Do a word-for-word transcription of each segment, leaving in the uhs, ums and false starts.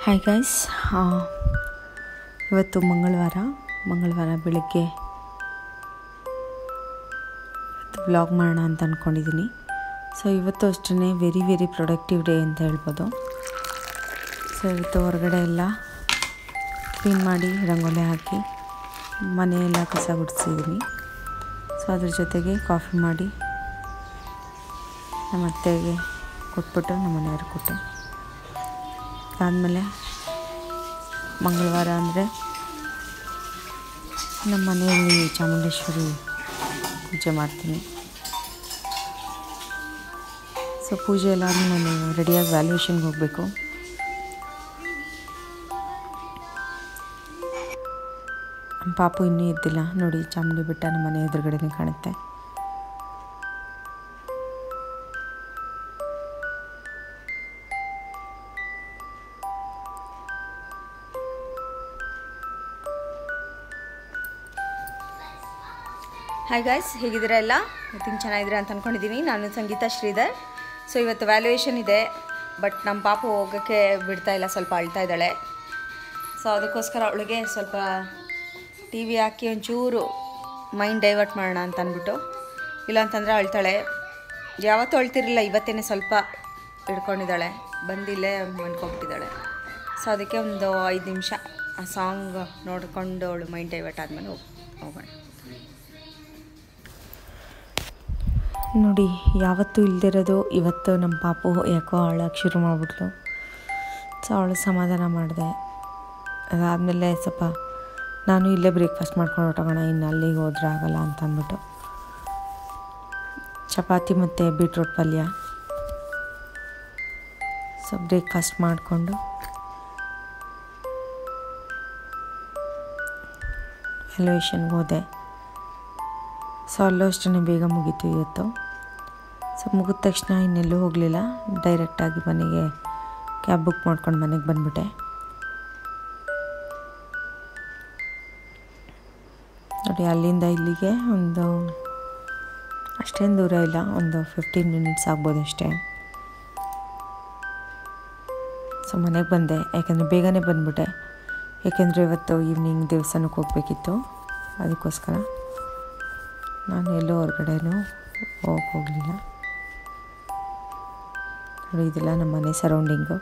Hi guys, ಇವತ್ತು ಮಂಗಳವಾರ ಮಂಗಳವಾರ ಬೆಳಗ್ಗೆ ಇವತ್ತು ವ್ಲಾಗ್ ಮಾಡೋಣ ಅಂತ ಅಂದ್ಕೊಂಡಿದ್ದೀನಿ. ಸೊ ಇವತ್ತು ಅಷ್ಟೇ ವೆರಿ ವೆರಿ ಪ್ರೊಡಕ್ಟಿವ್ ಡೇ ಅಂತ ಹೇಳ್ಬೋದು. ಸೊ ಇವತ್ತು ಹೊರಗಡೆ ಎಲ್ಲ ಕ್ಲೀನ್ ಮಾಡಿ ರಂಗೋಲಿ ಹಾಕಿ ಮನೆಯೆಲ್ಲ ಕಸ ಗುಡಿಸಿದ್ದೀನಿ. ಸೊ ಅದ್ರ ಜೊತೆಗೆ ಕಾಫಿ ಮಾಡಿ ನಮ್ಮ ಅತ್ತೆಗೆ ಕೊಟ್ಬಿಟ್ಟು ನಮ್ಮ ಮನೆಯವ್ರಿಗೆ ಕೊಟ್ಟೆ. ಅದಾದಮೇಲೆ ಮಂಗಳವಾರ ಅಂದರೆ ನಮ್ಮ ಮನೆಯಲ್ಲಿ ಚಾಮುಂಡೇಶ್ವರಿ ಪೂಜೆ ಮಾಡ್ತೀನಿ. ಸೊ ಪೂಜೆ ಎಲ್ಲ ನಾನು ರೆಡಿಯಾಗಿ ವ್ಯಾಲ್ಯೂಯೇಷನ್ಗೆ ಹೋಗಬೇಕು. ನಮ್ಮ ಪಾಪು ಇನ್ನೂ ಎದ್ದಿಲ್ಲ ನೋಡಿ, ಚಾಮುಂಡಿ ಬೆಟ್ಟ ನಮ್ಮ ಮನೆ ಎದುರುಗಡೆನೇ ಕಾಣುತ್ತೆ. ಹಾಯ್ ಗಾಯ್ಸ್, ಹೇಗಿದ್ದೀರಾ ಎಲ್ಲ? ಇವತ್ತಿನ ಚೆನ್ನಾಗಿದ್ದೀರಾ ಅಂತ ಅಂದ್ಕೊಂಡಿದ್ದೀನಿ. ನಾನು ಸಂಗೀತಾ ಶ್ರೀಧರ್. ಸೊ ಇವತ್ತು ವ್ಯಾಲ್ಯೂಯೇಷನ್ ಇದೆ, ಬಟ್ ನಮ್ಮ ಪಾಪು ಹೋಗೋಕ್ಕೆ ಬಿಡ್ತಾ ಇಲ್ಲ, ಸ್ವಲ್ಪ ಅಳ್ತಾ ಇದ್ದಾಳೆ. ಸೊ ಅದಕ್ಕೋಸ್ಕರ ಅವಳಿಗೆ ಸ್ವಲ್ಪ ಟಿ ವಿ ಹಾಕಿ ಒಂಚೂರು ಮೈಂಡ್ ಡೈವರ್ಟ್ ಮಾಡೋಣ ಅಂತ ಅಂದ್ಬಿಟ್ಟು, ಇಲ್ಲಾಂತಂದರೆ ಅಳ್ತಾಳೆ. ಯಾವತ್ತೂ ಅಳ್ತಿರಲಿಲ್ಲ, ಇವತ್ತೇನೆ ಸ್ವಲ್ಪ ಹಿಡ್ಕೊಂಡಿದ್ದಾಳೆ, ಬಂದಿಲ್ಲೇ ಮನ್ಕೊಬಿಟ್ಟಿದ್ದಾಳೆ. ಸೊ ಅದಕ್ಕೆ ಒಂದು ಐದು ನಿಮಿಷ ಆ ಸಾಂಗ್ ನೋಡಿಕೊಂಡು ಅವಳು ಮೈಂಡ್ ಡೈವರ್ಟ್ ಆದಮೇಲೆ ಹೋಗೋಣ. ನೋಡಿ, ಯಾವತ್ತೂ ಇಲ್ದಿರೋದು ಇವತ್ತು ನಮ್ಮ ಪಾಪು ಯಾಕೋ ಅಳಕ್ಕೆ ಶುರು ಮಾಡಿಬಿಟ್ಲು. ಸೊ ಅವಳು ಸಮಾಧಾನ ಮಾಡಿದೆ. ಅದಾದಮೇಲೆ ಸ್ವಲ್ಪ ನಾನು ಇಲ್ಲೇ ಬ್ರೇಕ್ಫಾಸ್ಟ್ ಮಾಡ್ಕೊಂಡು ಹೊಟ್ಟೋಗೋಣ, ಇನ್ನು ಅಲ್ಲಿಗೆ ಹೋದ್ರೆ ಆಗಲ್ಲ ಅಂತ ಅಂದ್ಬಿಟ್ಟು ಚಪಾತಿ ಮತ್ತು ಬೀಟ್ರೋಟ್ ಪಲ್ಯ ಸೊ ಬ್ರೇಕ್ಫಾಸ್ಟ್ ಮಾಡಿಕೊಂಡು ವ್ಯಾಲ್ಯೂಯೇಷನ್ಗೆ ಹೋದೆ. ಸೊ ಅಲ್ಲೂ ಅಷ್ಟೇ ಬೇಗ ಮುಗೀತು ಇವತ್ತು. ಸೊ ಮುಗಿದ ತಕ್ಷಣ ಇನ್ನೆಲ್ಲೂ ಹೋಗಲಿಲ್ಲ, ಡೈರೆಕ್ಟಾಗಿ ಮನೆಗೆ ಕ್ಯಾಬ್ ಬುಕ್ ಮಾಡ್ಕೊಂಡು ಮನೆಗೆ ಬಂದುಬಿಟ್ಟೆ. ನೋಡಿ, ಅಲ್ಲಿಂದ ಇಲ್ಲಿಗೆ ಒಂದು ಅಷ್ಟೇನು ದೂರ ಇಲ್ಲ, ಒಂದು ಫಿಫ್ಟೀನ್ ಮಿನಿಟ್ಸ್ ಆಗ್ಬೋದು ಅಷ್ಟೇ. ಸೊ ಮನೆಗೆ ಬಂದೆ, ಯಾಕೆಂದರೆ ಬೇಗನೆ ಬಂದುಬಿಟ್ಟೆ, ಏಕೆಂದರೆ ಇವತ್ತು ಈವ್ನಿಂಗ್ ದೇವಸ್ಥಾನಕ್ಕೆ ಹೋಗಬೇಕಿತ್ತು. ಅದಕ್ಕೋಸ್ಕರ ನಾನು ಎಲ್ಲೋ ಹೊರಗಡೆನೂ ಹೋಗಿ ಹೋಗಲಿಲ್ಲ. ನೋಡಿ, ಇದೆಲ್ಲ ನಮ್ಮ ಮನೆ ಸರೌಂಡಿಂಗು.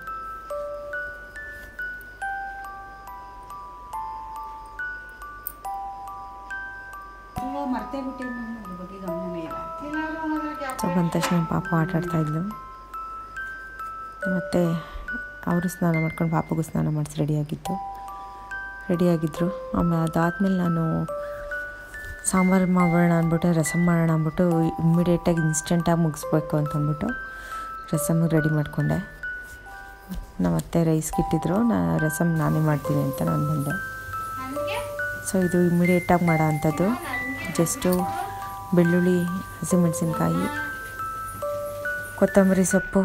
ಸೊ ಬಂದ ತಕ್ಷಣ ಪಾಪ ಆಟ ಆಡ್ತಾಯಿದ್ಲು. ಮತ್ತು ಅವರು ಸ್ನಾನ ಮಾಡ್ಕೊಂಡು ಪಾಪಗೂ ಸ್ನಾನ ಮಾಡಿಸಿ ರೆಡಿಯಾಗಿತ್ತು ರೆಡಿಯಾಗಿದ್ದರು ಆಮೇಲೆ ಅದಾದಮೇಲೆ ನಾನು ಸಾಂಬಾರು ಮಾಡೋಣ ಅಂದ್ಬಿಟ್ಟು ರಸಮ್ ಮಾಡೋಣ ಅಂದ್ಬಿಟ್ಟು ಇಮ್ಮಿಡಿಯೇಟಾಗಿ ಇನ್ಸ್ಟೆಂಟಾಗಿ ಮುಗಿಸ್ಬೇಕು ಅಂತಂದ್ಬಿಟ್ಟು ರಸಮ್ಗೆ ರೆಡಿ ಮಾಡಿಕೊಂಡೆ. ನಮ್ಮ ಅತ್ತೆ ರೈಸ್ಗೆ ಇಟ್ಟಿದ್ರು, ನಾ ರಸಮ್ ನಾನೇ ಮಾಡ್ತೀನಿ ಅಂತ ನಾನು ಬಂದೆ. ಸೊ ಇದು ಇಮ್ಮಿಡಿಯೇಟಾಗಿ ಮಾಡೋ ಅಂಥದ್ದು. ಜಸ್ಟು ಬೆಳ್ಳುಳ್ಳಿ, ಹಸಿಮೆಣಸಿನ್ಕಾಯಿ, ಕೊತ್ತಂಬರಿ ಸೊಪ್ಪು,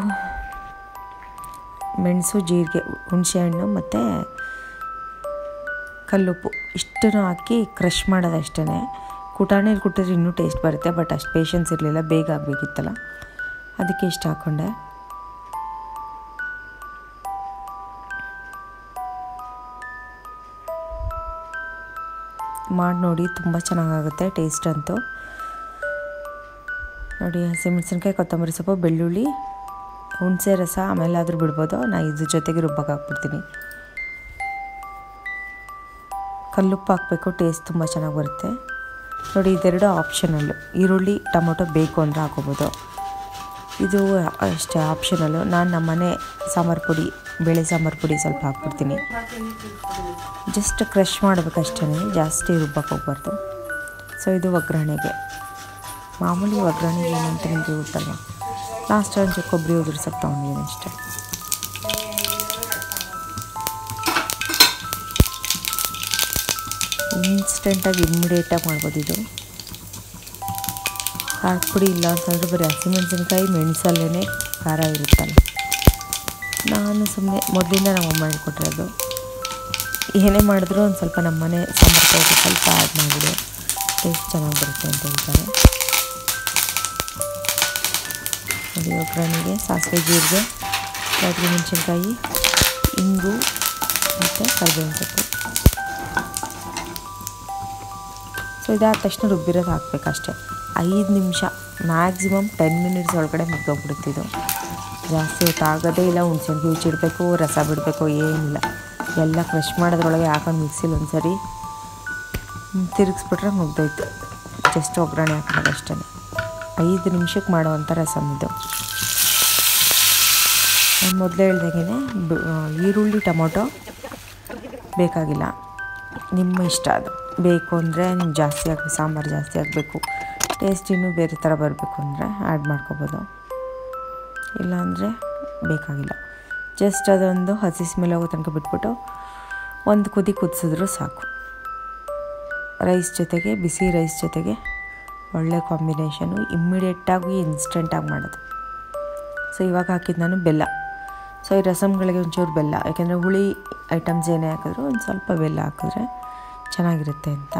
ಮೆಣಸು, ಜೀರಿಗೆ, ಹುಣಸೆಹಣ್ಣು ಮತ್ತು ಕಲ್ಲುಪ್ಪು ಇಷ್ಟನ್ನು ಹಾಕಿ ಕ್ರಷ್ ಮಾಡೋದಷ್ಟೇ. ಕುಟಾಣಿಲಿ ಕುಟ್ಟಿದ್ರೆ ಇನ್ನೂ ಟೇಸ್ಟ್ ಬರುತ್ತೆ, ಬಟ್ ಅಷ್ಟು ಪೇಷನ್ಸ್ ಇರಲಿಲ್ಲ, ಬೇಗ ಆಗಬೇಕಿತ್ತಲ್ಲ, ಅದಕ್ಕೆ ಇಷ್ಟು ಹಾಕ್ಕೊಂಡೆ. ಮಾಡಿ ನೋಡಿ, ತುಂಬ ಚೆನ್ನಾಗಾಗುತ್ತೆ ಟೇಸ್ಟ್ ಅಂತೂ. ನೋಡಿ, ಹಸಿಮೆಣಸಿನ್ಕಾಯಿ, ಕೊತ್ತಂಬರಿ ಸೊಪ್ಪು, ಬೆಳ್ಳುಳ್ಳಿ, ಹುಣಸೆ ರಸ ಆಮೇಲೆ ಆದರೂ ಬಿಡ್ಬೋದು, ನಾನು ಇದ್ರ ಜೊತೆಗೆ ರುಬ್ಬಕ್ಕೆ ಹಾಕ್ಬಿಡ್ತೀನಿ. ಕಲ್ಲುಪ್ಪು ಹಾಕಬೇಕು, ಟೇಸ್ಟ್ ತುಂಬ ಚೆನ್ನಾಗಿ ಬರುತ್ತೆ. ನೋಡಿ, ಇದೆರಡು ಆಪ್ಷನಲ್ಲು. ಈರುಳ್ಳಿ, ಟೊಮೊಟೊ ಬೇಕು ಅಂದರೆ ಹಾಕೋಬೋದು, ಇದು ಅಷ್ಟೇ ಆಪ್ಷನಲ್ಲು. ನಾನು ನಮ್ಮನೆ ಸಾಂಬಾರು ಪುಡಿ, ಬೇಳೆ ಸಾಂಬಾರು ಪುಡಿ ಸ್ವಲ್ಪ ಹಾಕ್ಬಿಡ್ತೀನಿ. ಜಸ್ಟ್ ಕ್ರಷ್ ಮಾಡಬೇಕಷ್ಟೇ, ಜಾಸ್ತಿ ರುಬ್ಬಕ್ಕೆ ಹೋಗ್ಬಾರ್ದು. ಸೊ ಇದು ಒಗ್ಗರಣೆಗೆ, ಮಾಮೂಲಿ ಒಗ್ಗರಣೆಗೆ ಏನಂತ ನಿಮಗೆ ಗೊತ್ತಲ್ಲ. ಲಾಸ್ಟ್ ಒಂದು ಕೊಬ್ಬರಿ ಉದುರ್ಸಕ್ಕೆ ತೊಗೊಂಡಿದ್ದೀನಿ ಅಷ್ಟೇ. ಇನ್ಸ್ಟೆಂಟಾಗಿ ಇಮ್ಮಿಡಿಯೇಟಾಗಿ ಮಾಡ್ಬೋದು ಇದು. ಖಾರದ ಪುಡಿ ಇಲ್ಲ ಅಂತಂದರೆ ಬರೀ ಹಸಿಮೆಣಸಿನ್ಕಾಯಿ, ಮೆಣಸಲ್ಲೇ ಖಾರ ಇರುತ್ತಲ್ಲ. ನಾನು ಸುಮ್ಮನೆ ಮೊದಲಿಂದ ನಮ್ಮ ಅಮ್ಮ ಹೇಳ್ಕೊಟ್ಟಿರೋದು, ಏನೇ ಮಾಡಿದ್ರು ಒಂದು ಸ್ವಲ್ಪ ನಮ್ಮ ಮನೆ ಸಾಂಬಾರು ಪೌಡರ್ ಸ್ವಲ್ಪ ಆ್ಯಡ್ ಮಾಡಿಬಿಡು, ಟೇಸ್ಟ್ ಚೆನ್ನಾಗಿ ಬರುತ್ತೆ ಅಂತ ಹೇಳ್ತಾರೆ. ನೋಡಿ, ಒಗ್ಗರಣೆಗೆ ಸಾಸಿವೆ, ಜೀರಿಗೆ, ಬ್ಯಾಡಗಿ ಮೆಣಸಿನ್ಕಾಯಿ, ಇಂಗು, ಮತ್ತು ಕರಿಬೇವಿನ ಸೊಪ್ಪು. ಸೊ ಇದಾದ ತಕ್ಷಣ ರುಬ್ಬಿರೋದು ಹಾಕಬೇಕಷ್ಟೆ. ಐದು ನಿಮಿಷ ಮ್ಯಾಕ್ಸಿಮಮ್ ಟೆನ್ ಮಿನಿಟ್ಸ್ ಒಳಗಡೆ ಮುಗ್ದೋಗ್ಬಿಡುತ್ತಿದ್ದು. ಜಾಸ್ತಿ ಹೊತ್ತು ಆಗೋದೇ ಇಲ್ಲ. ಹುಣ್ಸೆಹಣ್ಣು ಕಿವುಚಿಡಬೇಕು, ರಸ ಬಿಡಬೇಕು, ಏನಿಲ್ಲ. ಎಲ್ಲ ಕ್ರಷ್ ಮಾಡೋದ್ರೊಳಗೆ ಹಾಕೊಂಡು ಮಿಕ್ಸಿಲಿ ಒಂದು ಸರಿ ತಿರುಗಿಸ್ಬಿಟ್ರೆ ಮುಗ್ದೋಯ್ತು. ಜಸ್ಟ್ ಒಗ್ಗರಣೆ ಹಾಕೋದು ಅಷ್ಟೇ. ಐದು ನಿಮಿಷಕ್ಕೆ ಮಾಡೋವಂಥ ರಸಮ್ ಇದು. ನಾನು ಮೊದಲೇ ಹೇಳ್ದಾಗೇ ಈರುಳ್ಳಿ ಟೊಮೊಟೊ ಬೇಕಾಗಿಲ್ಲ, ನಿಮ್ಮ ಇಷ್ಟ. ಅದು ಬೇಕು ಅಂದರೆ ನಿಮ್ಗೆ ಜಾಸ್ತಿ ಆಗಬೇಕು, ಸಾಂಬಾರು ಜಾಸ್ತಿ ಆಗಬೇಕು, ಟೇಸ್ಟ್ ಇನ್ನೂ ಬೇರೆ ಥರ ಬರಬೇಕು ಅಂದರೆ ಆ್ಯಡ್ ಮಾಡ್ಕೊಬೋದು. ಇಲ್ಲಾಂದರೆ ಬೇಕಾಗಿಲ್ಲ. ಜಸ್ಟ್ ಅದೊಂದು ಹಸಿ ಸ್ಮೆಲ್ ಹೋಗೋ ತನಕ ಬಿಟ್ಬಿಟ್ಟು ಒಂದು ಕುದಿ ಕುದಿಸಿದ್ರೂ ಸಾಕು. ರೈಸ್ ಜೊತೆಗೆ, ಬಿಸಿ ರೈಸ್ ಜೊತೆಗೆ ಒಳ್ಳೆ ಕಾಂಬಿನೇಷನು. ಇಮ್ಮಿಡಿಯೇಟಾಗಿ ಇನ್ಸ್ಟೆಂಟಾಗಿ ಮಾಡೋದು. ಸೊ ಇವಾಗ ಹಾಕಿದ್ದು ನಾನು ಬೆಲ್ಲ. ಸೊ ಈ ರಸಮ್ಗಳಿಗೆ ಒಂಚೂರು ಬೆಲ್ಲ, ಯಾಕೆಂದರೆ ಹುಳಿ ಐಟಮ್ಸ್ ಏನೇ ಹಾಕಿದ್ರು ಒಂದು ಸ್ವಲ್ಪ ಬೆಲ್ಲ ಹಾಕಿದ್ರೆ ಚೆನ್ನಾಗಿರುತ್ತೆ ಅಂತ.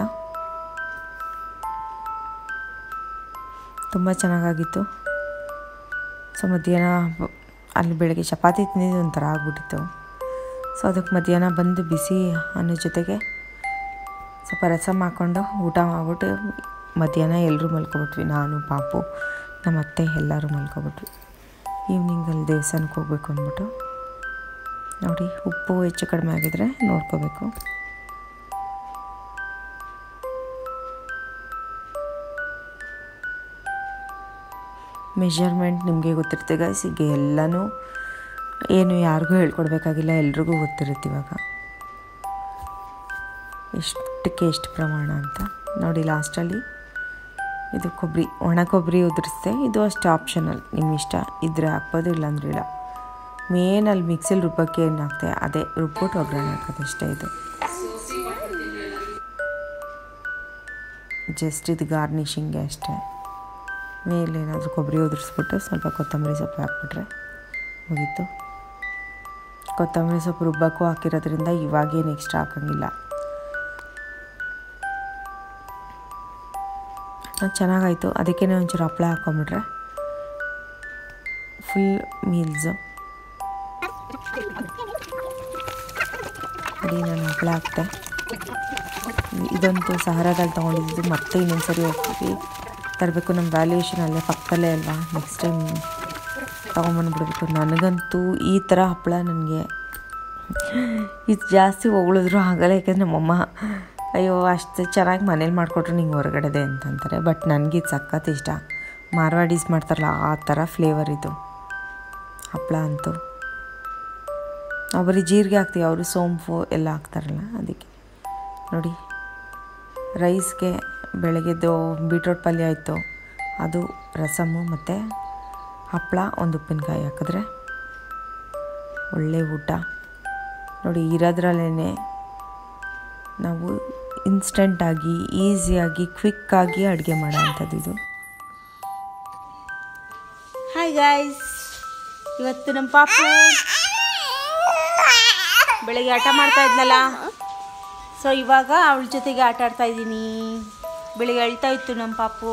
ತುಂಬ ಚೆನ್ನಾಗಾಗಿತ್ತು. ಸೊ ಮಧ್ಯಾಹ್ನ ಅಲ್ಲಿ ಬೆಳಗ್ಗೆ ಚಪಾತಿ ತಿಂದಿದ್ದು ಒಂಥರ ಆಗ್ಬಿಟ್ಟಿತ್ತು. ಸೊ ಅದಕ್ಕೆ ಮಧ್ಯಾಹ್ನ ಬಂದು ಬಿಸಿ ಅನ್ನೋ ಜೊತೆಗೆ ಸ್ವಲ್ಪ ರಸಮ್ ಹಾಕ್ಕೊಂಡು ಊಟ ಮಾಡಿಬಿಟ್ಟು ಮಧ್ಯಾಹ್ನ ಎಲ್ಲರೂ ಮಲ್ಕೊಬಿಟ್ವಿ. ನಾನು, ಪಾಪು, ನಮ್ಮ ಅತ್ತೆ ಎಲ್ಲರೂ ಮಲ್ಕೊಬಿಟ್ವಿ. ಈವ್ನಿಂಗಲ್ಲಿ ದೇವಸ್ಥಾನಕ್ಕೆ ಹೋಗ್ಬೇಕು ಅಂದ್ಬಿಟ್ಟು. ನೋಡಿ, ಉಪ್ಪು ಹೆಚ್ಚು ಕಡಿಮೆ ಆಗಿದ್ರೆ ನೋಡ್ಕೋಬೇಕು. ಮೆಷರ್ಮೆಂಟ್ ನಿಮಗೆ ಗೊತ್ತಿರುತ್ತೆ ಗೈಸ್. ಈಗ ಎಲ್ಲನೂ ಏನು ಯಾರಿಗೂ ಹೇಳ್ಕೊಡ್ಬೇಕಾಗಿಲ್ಲ, ಎಲ್ರಿಗೂ ಗೊತ್ತಿರುತ್ತೆ ಇವಾಗ ಎಷ್ಟಕ್ಕೆ ಎಷ್ಟು ಪ್ರಮಾಣ ಅಂತ. ನೋಡಿ ಲಾಸ್ಟಲ್ಲಿ ಇದು ಕೊಬ್ಬರಿ, ಒಣ ಕೊಬ್ಬರಿ ಉದುರಿಸ್ದೆ. ಇದು ಅಷ್ಟೇ ಆಪ್ಷನಲ್, ನಿಮ್ಮ ಇಷ್ಟ ಇದ್ದರೆ ಹಾಕ್ಬೋದು, ಇಲ್ಲಾಂದ್ರೆ ಇಲ್ಲ. ಮೇನ್ ಅಲ್ಲಿ ಮಿಕ್ಸಿಲಿ ರುಬ್ಬಕ್ಕೆ ಏನು ಹಾಕ್ತೆ ಅದೇ ರುಬ್ಬಿಟ್ಟು ಒಗ್ಗರಣೆ ಹಾಕೋದಷ್ಟೇ. ಇದು ಜಸ್ಟ್ ಇದು ಗಾರ್ನಿಷಿಂಗ್ಗೆ ಅಷ್ಟೇ. ಮೇಲೆ ಏನಾದರೂ ಕೊಬ್ಬರಿ ಉದುರಿಸ್ಬಿಟ್ಟು ಸ್ವಲ್ಪ ಕೊತ್ತಂಬರಿ ಸೊಪ್ಪು ಹಾಕ್ಬಿಟ್ರೆ ಮುಗೀತು. ಕೊತ್ತಂಬರಿ ಸೊಪ್ಪು ರುಬ್ಬಕ್ಕೂ ಹಾಕಿರೋದ್ರಿಂದ ಇವಾಗೇನು ಎಕ್ಸ್ಟ್ರಾ ಹಾಕೋಂಗಿಲ್ಲ. ಚೆನ್ನಾಗಾಯಿತು. ಅದಕ್ಕೇ ಒಂಚೂರು ಹಪ್ಪಳ ಹಾಕ್ಕೊಂಬಿಟ್ರೆ ಫುಲ್ ಮೀಲ್ಸು. ಅಡಿ ನಾನು ಹಪ್ಪಳ ಹಾಕ್ತೆ. ಇದಂತೂ ಸಹಾರದಲ್ಲಿ ತೊಗೊಂಡಿದ್ದು. ಮತ್ತೆ ಇನ್ನೊಂದು ಸರಿ ಹೋಗ್ತೀವಿ ತರಬೇಕು. ನಮ್ಮ ವ್ಯಾಲ್ಯೂಯೇಷನ್ ಅಲ್ಲೇ ಪಕ್ಕದಲ್ಲೇ ಅಲ್ವಾ, ನೆಕ್ಸ್ಟ್ ಟೈಮ್ ತೊಗೊಂಬಂದ್ಬಿಡ್ಬೇಕು. ನನಗಂತೂ ಈ ಥರ ಹಪ್ಪಳ ನನಗೆ ಇದು ಜಾಸ್ತಿ ಹೊಗಳಿದ್ರು ಆಗಲ್ಲ. ಯಾಕೆಂದರೆ ನಮ್ಮಮ್ಮ ಅಯ್ಯೋ ಅಷ್ಟು ಚೆನ್ನಾಗಿ ಮನೇಲಿ ಮಾಡಿಕೊಟ್ರು ನಿಂಗೆ ಹೊರಗಡೆದೆ ಅಂತಂತಾರೆ. ಬಟ್ ನನಗಿದು ಸಖತ್ ಇಷ್ಟ. ಮಾರ್ವಾಡೀಸ್ ಮಾಡ್ತಾರಲ್ಲ ಆ ಥರ ಫ್ಲೇವರ್ ಇದು ಹಪ್ಪಳ ಅಂತೂ. ನಾವು ಬರೀ ಜೀರಿಗೆ ಹಾಕ್ತೀವಿ, ಅವರು ಸೋಂಪು ಎಲ್ಲ ಹಾಕ್ತಾರಲ್ಲ ಅದಕ್ಕೆ. ನೋಡಿ, ರೈಸ್ಗೆ ಬೆಳಗ್ಗೆದ್ದು ಬೀಟ್ರೋಟ್ ಪಲ್ಯ ಆಯಿತು, ಅದು ರಸಮ್ಮು ಮತ್ತು ಹಪ್ಪಳ, ಒಂದು ಉಪ್ಪಿನಕಾಯಿ ಹಾಕಿದ್ರೆ ಒಳ್ಳೆ ಊಟ. ನೋಡಿ, ಇರೋದ್ರಲ್ಲೇ ನಾವು ಇನ್ಸ್ಟೆಂಟಾಗಿ ಈಸಿಯಾಗಿ ಕ್ವಿಕ್ಕಾಗಿ ಅಡುಗೆ ಮಾಡೋ ಅಂಥದ್ದು ಇದು. ಹಾಯ್ ಗಾಯ್ಸ್, ಇವತ್ತು ನಮ್ಮ ಪಾಪು ಬೆಳಗ್ಗೆ ಆಟ ಮಾಡ್ತಾ ಇದ್ನಲ್ಲ, ಸೊ ಇವಾಗ ಅವಳ ಜೊತೆಗೆ ಆಟ ಆಡ್ತಾ ಇದ್ದೀನಿ. ಬೆಳಿಗ್ಗೆ ಅಳ್ತಾ ಇತ್ತು ನಮ್ಮ ಪಾಪು.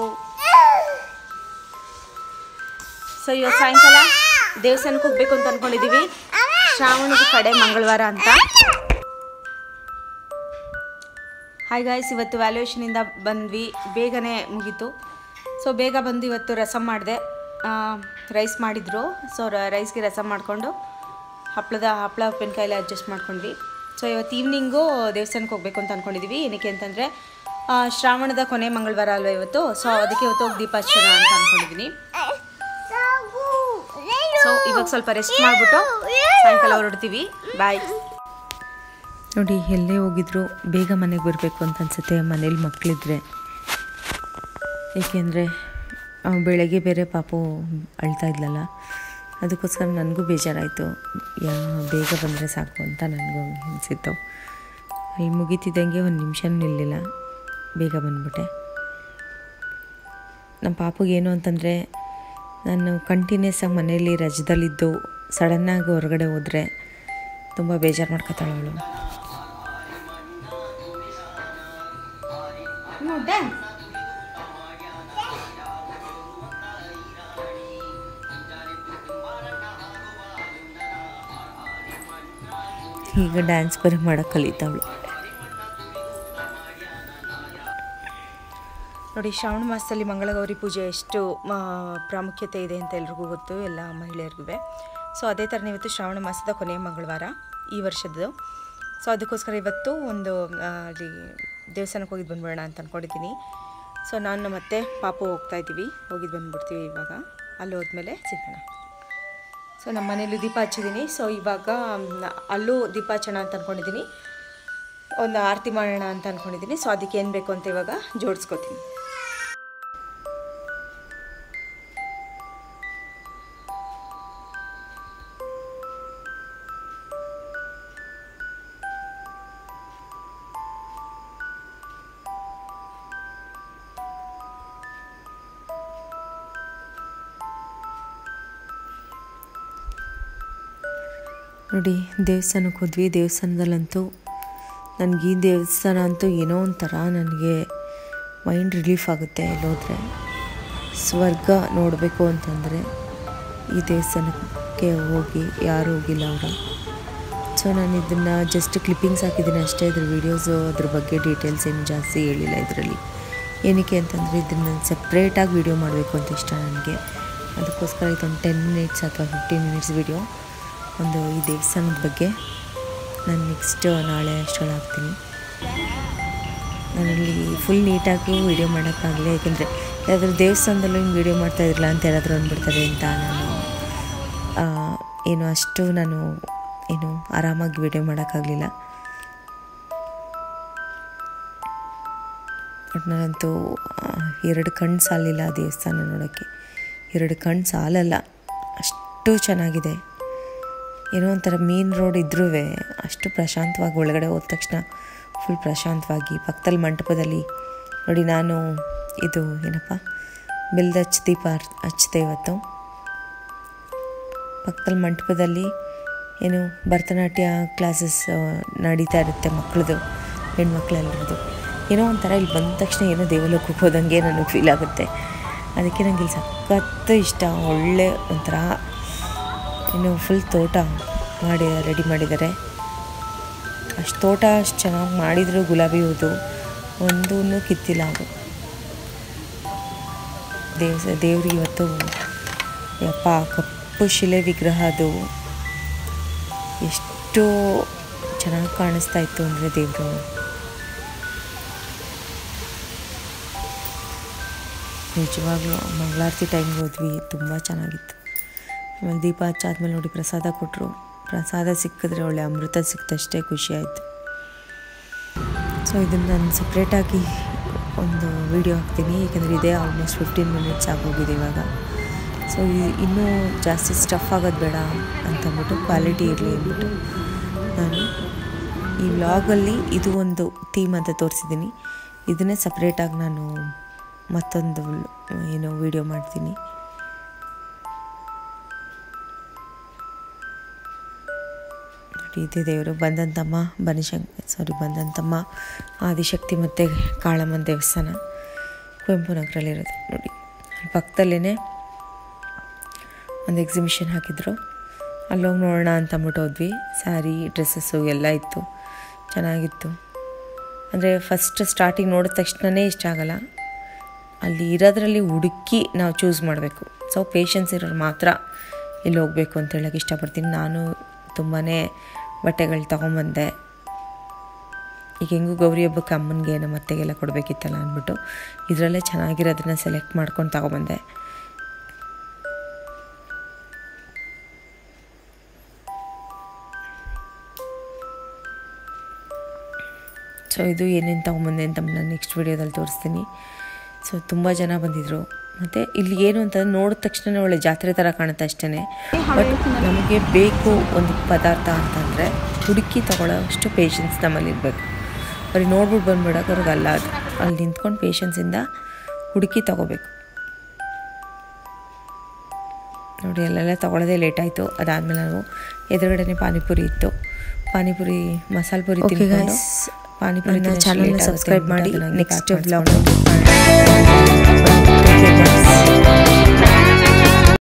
ಸೊ ಇವತ್ತು ಸಾಯಂಕಾಲ ದೇವಸ್ಥಾನಕ್ಕೆ ಹೋಗ್ಬೇಕು ಅಂತ ಅಂದ್ಕೊಂಡಿದ್ದೀವಿ. ಶ್ರಾವಣದ ಕಡೆ ಮಂಗಳವಾರ ಅಂತ. ಹಾಯ್ ಗಾಯ್ಸ್, ಇವತ್ತು ವ್ಯಾಲ್ಯೂಯೇಷನಿಂದ ಬಂದ್ವಿ, ಬೇಗನೆ ಮುಗೀತು. ಸೊ ಬೇಗ ಬಂದು ಇವತ್ತು ರಸಮ್ ಮಾಡಿದೆ. ರೈಸ್ ಮಾಡಿದರು. ಸೊ ರೈಸ್ಗೆ ರಸಮ್ ಮಾಡಿಕೊಂಡು ಹಪ್ಪಳದ ಹಪ್ಪಳ ಉಪ್ಪಿನಕಾಯಿಲೆ ಅಡ್ಜಸ್ಟ್ ಮಾಡ್ಕೊಂಡ್ವಿ. ಸೊ ಇವತ್ತು ಈವ್ನಿಂಗು ದೇವಸ್ಥಾನಕ್ಕೆ ಹೋಗ್ಬೇಕು ಅಂತ ಅಂದ್ಕೊಂಡಿದ್ದೀವಿ. ಏನಕ್ಕೆ ಅಂತಂದರೆ ಶ್ರಾವಣದ ಕೊನೆ ಮಂಗಳವಾರ ಅಲ್ವ ಇವತ್ತು. ಸೊ ಅದಕ್ಕೆ ಇವತ್ತು ಹೋಗಿ ದೀಪ ಹಚ್ಚೋಣ ಅಂತ ಅಂದ್ಕೊಂಡಿದ್ದೀನಿ. ಸೊ ಇವಾಗ ಸ್ವಲ್ಪ ರೆಸ್ಟ್ ಮಾಡಿಬಿಟ್ಟು ಸಾಯಂಕಾಲ ಹೊರಡ್ತೀವಿ. ಬಾಯ್. ನೋಡಿ, ಎಲ್ಲೇ ಹೋಗಿದ್ರು ಬೇಗ ಮನೆಗೆ ಬರಬೇಕು ಅಂತ ಅನಿಸುತ್ತೆ ಮನೇಲಿ ಮಕ್ಕಳಿದ್ರೆ. ಏಕೆಂದರೆ ಬೆಳಗ್ಗೆ ಬೇರೆ ಪಾಪು ಅಳ್ತಾ ಇದ್ಲಲ್ಲ, ಅದಕ್ಕೋಸ್ಕರ ನನಗೂ ಬೇಜಾರಾಯಿತು. ಯಾ ಬೇಗ ಬಂದರೆ ಸಾಕು ಅಂತ ನನಗೂ ಅನಿಸಿತ್ತು. ಅಲ್ಲಿ ಮುಗೀತಿದ್ದಂಗೆ ಒಂದು ನಿಮಿಷನೂ ನಿಲ್ಲಿಲ್ಲ, ಬೇಗ ಬಂದ್ಬಿಟ್ಟೆ. ನಮ್ಮ ಪಾಪುಗೇನು ಅಂತಂದರೆ, ನಾನು ಕಂಟಿನ್ಯೂಸ್ ಆಗಿ ಮನೆಯಲ್ಲಿ ರಜದಲ್ಲಿದ್ದು ಸಡನ್ನಾಗಿ ಹೊರಗಡೆ ಹೋದರೆ ತುಂಬ ಬೇಜಾರು ಮಾಡ್ಕೊತಾಳೆ ಅವಳು. ಈಗ ಡ್ಯಾನ್ಸ್ ಬರೀ ಮಾಡೋಕ್ಕೆ ಕಲಿತಾವಳು ನೋಡಿ. ಶ್ರಾವಣ ಮಾಸದಲ್ಲಿ ಮಂಗಳಗೌರಿ ಪೂಜೆ ಎಷ್ಟು ಪ್ರಾಮುಖ್ಯತೆ ಇದೆ ಅಂತ ಎಲ್ರಿಗೂ ಗೊತ್ತು, ಎಲ್ಲ ಮಹಿಳೆಯರಿಗೂ. ಸೊ ಅದೇ ಥರ ಇವತ್ತು ಶ್ರಾವಣ ಮಾಸದ ಕೊನೆಯ ಮಂಗಳವಾರ ಈ ವರ್ಷದ್ದು. ಸೊ ಅದಕ್ಕೋಸ್ಕರ ಇವತ್ತು ಒಂದು ಅಲ್ಲಿ ದೇವಸ್ಥಾನಕ್ಕೆ ಹೋಗಿದ್ದು ಬಂದ್ಬಿಡೋಣ ಅಂತ ಅಂದ್ಕೊಂಡಿದ್ದೀನಿ. ಸೊ ನಾನು ಮತ್ತೆ ಪಾಪು ಹೋಗ್ತಾಯಿದ್ದೀವಿ, ಹೋಗಿದ್ದು ಬಂದುಬಿಡ್ತೀವಿ ಇವಾಗ. ಅಲ್ಲಿ ಹೋದ್ಮೇಲೆ ಸಿಗೋಣ. ಸೊ ನಮ್ಮ ಮನೇಲಿ ದೀಪ ಹಚ್ಚಿದ್ದೀನಿ. ಸೊ ಇವಾಗ ಅಲ್ಲೂ ದೀಪ ಹಚ್ಚೋಣ ಅಂತ ಅಂದ್ಕೊಂಡಿದ್ದೀನಿ, ಒಂದು ಆರತಿ ಮಾಡೋಣ ಅಂತ ಅಂದ್ಕೊಂಡಿದ್ದೀನಿ. ಸೊ ಅದಕ್ಕೆ ಏನು ಬೇಕು ಅಂತ ಇವಾಗ ಜೋಡಿಸ್ಕೊತೀನಿ. ನೋಡಿ ದೇವಸ್ಥಾನಕ್ಕೆ ಹೋದ್ವಿ. ದೇವಸ್ಥಾನದಲ್ಲಂತೂ ನನಗೆ ಈ ದೇವಸ್ಥಾನ ಅಂತೂ ಏನೋ ಒಂಥರ ನನಗೆ ಮೈಂಡ್ ರಿಲೀಫ್ ಆಗುತ್ತೆ. ಎಲ್ಲೋದ್ರೆ ಸ್ವರ್ಗ ನೋಡಬೇಕು ಅಂತಂದರೆ ಈ ದೇವಸ್ಥಾನಕ್ಕೆ ಹೋಗಿ, ಯಾರು ಹೋಗಿಲ್ಲ ಅವರು. ಸೊ ನಾನು ಇದನ್ನು ಜಸ್ಟ್ ಕ್ಲಿಪ್ಪಿಂಗ್ಸ್ ಹಾಕಿದ್ದೀನಿ ಅಷ್ಟೇ, ಇದ್ರ ವೀಡಿಯೋಸು ಅದ್ರ ಬಗ್ಗೆ ಡೀಟೇಲ್ಸ್ ಏನು ಜಾಸ್ತಿ ಹೇಳಿಲ್ಲ ಇದರಲ್ಲಿ. ಏನಕ್ಕೆ ಅಂತಂದರೆ ಇದನ್ನು ಸಪ್ರೇಟಾಗಿ ವೀಡಿಯೋ ಮಾಡಬೇಕು ಅಂತ ಇಷ್ಟ ನನಗೆ. ಅದಕ್ಕೋಸ್ಕರ ಇದೊಂದು ಟೆನ್ ಮಿನಿಟ್ಸ್ ಅಥವಾ ಫಿಫ್ಟೀನ್ ಮಿನಿಟ್ಸ್ ವೀಡಿಯೋ ಒಂದು ಈ ದೇವಸ್ಥಾನದ ಬಗ್ಗೆ ನಾನು ನೆಕ್ಸ್ಟ್ ನಾಳೆ ಅಷ್ಟರಲ್ಲಿ ಹಾಕ್ತೀನಿ. ನಾನಲ್ಲಿ ಫುಲ್ ನೀಟಾಗಿ ವೀಡಿಯೋ ಮಾಡೋಕ್ಕಾಗಲಿ, ಯಾಕೆಂದರೆ ಯಾವ್ದಾದ್ರು ದೇವಸ್ಥಾನದಲ್ಲೂ ಹಿಂಗೆ ವೀಡಿಯೋ ಮಾಡ್ತಾಯಿದ್ರಲ್ಲ ಅಂತ ಯಾರಾದರೂ ಅಂದ್ಬಿಡ್ತಾರೆ ಅಂತ ನಾನು ಏನು ಅಷ್ಟು ನಾನು ಏನು ಆರಾಮಾಗಿ ವೀಡಿಯೋ ಮಾಡೋಕ್ಕಾಗಲಿಲ್ಲ. ಬಟ್ ನಾನಂತೂ ಎರಡು ಕಣ್ಣು ಸಾಲಿಲ್ಲ ಆ ದೇವಸ್ಥಾನ ನೋಡೋಕ್ಕೆ, ಎರಡು ಕಣ್ಣು ಸಾಲಲ್ಲ, ಅಷ್ಟು ಚೆನ್ನಾಗಿದೆ. ಏನೋ ಒಂಥರ ಮೇನ್ ರೋಡ್ ಇದ್ರೂ ಅಷ್ಟು ಪ್ರಶಾಂತವಾಗಿ ಒಳಗಡೆ ಹೋದ ತಕ್ಷಣ ಫುಲ್ ಪ್ರಶಾಂತವಾಗಿ. ಪಕ್ಕದಲ್ಲಿ ಮಂಟಪದಲ್ಲಿ ನೋಡಿ, ನಾನು ಇದು ಏನಪ್ಪ ಬೆಲ್ದ ಹಚ್ಚ ದೀಪ ಹಚ್ಚಿದೆ ಇವತ್ತು. ಪಕ್ಕದಲ್ಲಿ ಮಂಟಪದಲ್ಲಿ ಏನು ಭರತನಾಟ್ಯ ಕ್ಲಾಸಸ್ ನಡೀತಾ ಇರುತ್ತೆ ಮಕ್ಕಳದು, ಹೆಣ್ಮಕ್ಳೆಲ್ಲರದು. ಏನೋ ಒಂಥರ ಇಲ್ಲಿ ಬಂದ ತಕ್ಷಣ ಏನೋ ದೇವಲೋಕಕ್ಕೆ ಹೋದಂಗೆ ನನಗೆ ಫೀಲ್ ಆಗುತ್ತೆ. ಅದಕ್ಕೆ ನನಗೆ ಇಲ್ಲಿ ಸಖತ್ತು ಇಷ್ಟ. ಒಳ್ಳೆ ಒಂಥರ ಇನ್ನು ಫುಲ್ ತೋಟ ಮಾಡಿ ರೆಡಿ ಮಾಡಿದ್ದಾರೆ. ಅಷ್ಟು ತೋಟ ಅಷ್ಟು ಚೆನ್ನಾಗಿ ಮಾಡಿದ್ರು. ಗುಲಾಬಿ ಹೂದು ಒಂದೂ ಕಿತ್ತಿಲ್ಲ ಅದು. ದೇವ ದೇವ್ರಿಗೆ ಇವತ್ತು ಯಪ್ಪ ಕಪ್ಪು ಶಿಲೆ ವಿಗ್ರಹ ಅದು ಎಷ್ಟು ಚೆನ್ನಾಗಿ ಕಾಣಿಸ್ತಾ ಇತ್ತು ಅಂದರೆ ದೇವರು. ನಿಜವಾಗ್ಲೂ ಮಂಗಳಾರತಿ ಟೈಮ್ಗೆ ಹೋದ್ವಿ, ತುಂಬ ಚೆನ್ನಾಗಿತ್ತು. ಆಮೇಲೆ ದೀಪ ಹಚ್ಚಾದ್ಮೇಲೆ ನೋಡಿ ಪ್ರಸಾದ ಕೊಟ್ಟರು. ಪ್ರಸಾದ ಸಿಕ್ಕಿದ್ರೆ ಒಳ್ಳೆ ಅಮೃತ ಸಿಕ್ತಷ್ಟೇ ಖುಷಿ ಆಯಿತು. ಸೊ ಇದನ್ನು ನಾನು ಸಪ್ರೇಟಾಗಿ ಒಂದು ವೀಡಿಯೋ ಹಾಕ್ತೀನಿ, ಏಕೆಂದರೆ ಇದೇ ಆಲ್ಮೋಸ್ಟ್ ಫಿಫ್ಟೀನ್ ಮಿನಿಟ್ಸ್ ಆಗೋಗಿದೆ ಇವಾಗ. ಸೊ ಇನ್ನೂ ಜಾಸ್ತಿ ಸ್ಟಫ್ ಆಗೋದು ಬೇಡ ಅಂತಂದ್ಬಿಟ್ಟು, ಕ್ವಾಲಿಟಿ ಇರಲಿ ಅಂದ್ಬಿಟ್ಟು ನಾನು ಈ ವ್ಲಾಗಲ್ಲಿ ಇದು ಒಂದು ಥೀಮ್ ಅಂತ ತೋರಿಸಿದ್ದೀನಿ. ಇದನ್ನೇ ಸಪ್ರೇಟಾಗಿ ನಾನು ಮತ್ತೊಂದು ಏನು ವೀಡಿಯೋ ಮಾಡ್ತೀನಿ. ಇದೆ ದೇವರು ಬಂದಂತಮ್ಮ ಬನಶಂಕ ಸಾರಿ ಬಂದಂತಮ್ಮ ಆದಿಶಕ್ತಿ ಮತ್ತು ಕಾಳಮ್ಮನ ದೇವಸ್ಥಾನ ಕುವೆಂಪು ನಗರಲ್ಲಿರೋದು. ನೋಡಿ ಪಕ್ಕದಲ್ಲೇ ಒಂದು ಎಕ್ಸಿಬಿಷನ್ ಹಾಕಿದ್ರು, ಅಲ್ಲೋಗಿ ನೋಡೋಣ ಅಂತ ಅಂದ್ಬಿಟ್ಟು ಹೋದ್ವಿ. ಸ್ಯಾರಿ ಡ್ರೆಸ್ಸಸ್ಸು ಎಲ್ಲ ಇತ್ತು, ಚೆನ್ನಾಗಿತ್ತು. ಅಂದರೆ ಫಸ್ಟ್ ಸ್ಟಾರ್ಟಿಂಗ್ ನೋಡಿದ ತಕ್ಷಣವೇ ಇಷ್ಟ ಆಗಲ್ಲ, ಅಲ್ಲಿ ಇರೋದ್ರಲ್ಲಿ ಹುಡುಕಿ ನಾವು ಚೂಸ್ ಮಾಡಬೇಕು. ಸೊ ಪೇಷನ್ಸ್ ಇರೋರು ಮಾತ್ರ ಇಲ್ಲಿ ಹೋಗಬೇಕು ಅಂತ ಹೇಳೋಕ್ಕೆ ಇಷ್ಟಪಡ್ತೀನಿ. ನಾನು ತುಂಬಾ ಬಟ್ಟೆಗಳು ತೊಗೊಂಬಂದೆ. ಈಗ ಹೆಂಗೂ ಗೌರಿ ಹಬ್ಬಕ್ಕೆ ಅಮ್ಮನಿಗೆ ನಮ್ಮ ಅತ್ತೆಗೆಲ್ಲ ಕೊಡಬೇಕಿತ್ತಲ್ಲ ಅಂದ್ಬಿಟ್ಟು ಇದರಲ್ಲೇ ಚೆನ್ನಾಗಿರೋದನ್ನ ಸೆಲೆಕ್ಟ್ ಮಾಡ್ಕೊಂಡು ತೊಗೊಂಬಂದೆ. ಸೊ ಇದು ಏನೇನು ತೊಗೊಂಬಂದೆ ಅಂತ ನಾನು ನೆಕ್ಸ್ಟ್ ವೀಡಿಯೋದಲ್ಲಿ ತೋರಿಸ್ತೀನಿ. ಸೊ ತುಂಬ ಜನ ಬಂದಿದ್ದರು. ಮತ್ತು ಇಲ್ಲಿ ಏನು ಅಂತಂದರೆ ನೋಡಿದ ತಕ್ಷಣ ಒಳ್ಳೆ ಜಾತ್ರೆ ಥರ ಕಾಣುತ್ತೆ ಅಷ್ಟೇ. ಬಟ್ ನಮಗೆ ಬೇಕು ಒಂದು ಪದಾರ್ಥ ಅಂತಂದರೆ ಹುಡುಕಿ ತೊಗೊಳ್ಳೋ ಅಷ್ಟು ಪೇಷನ್ಸ್ ನಮ್ಮಲ್ಲಿ ಇರಬೇಕು. ಬರೀ ನೋಡ್ಬಿಟ್ಟು ಬಂದ್ಬಿಡೋಕೆ ಅವ್ರಿಗಲ್ಲ, ಅದು ಅಲ್ಲಿ ನಿಂತ್ಕೊಂಡು ಪೇಷನ್ಸಿಂದ ಹುಡುಕಿ ತೊಗೋಬೇಕು. ನೋಡಿ ಅಲ್ಲೆಲ್ಲ ತೊಗೊಳ್ಳೋದೇ ಲೇಟ್ ಆಯಿತು. ಅದಾದಮೇಲೆ ನಾವು ಎದುರುಗಡೆನೇ ಪಾನಿಪುರಿ ಇತ್ತು, ಪಾನಿಪುರಿ ಮಸಾಲೆ ಪುರಿ ತಿನ್ಕೊಂಡು ಪಾನಿಪುರಿನ ಚಾನಲ್ನ ಸಬ್ಸ್ಕ್ರೈಬ್ ಮಾಡಿ ನೆಕ್ಸ್ಟ್ ವ್ಲಾಗ್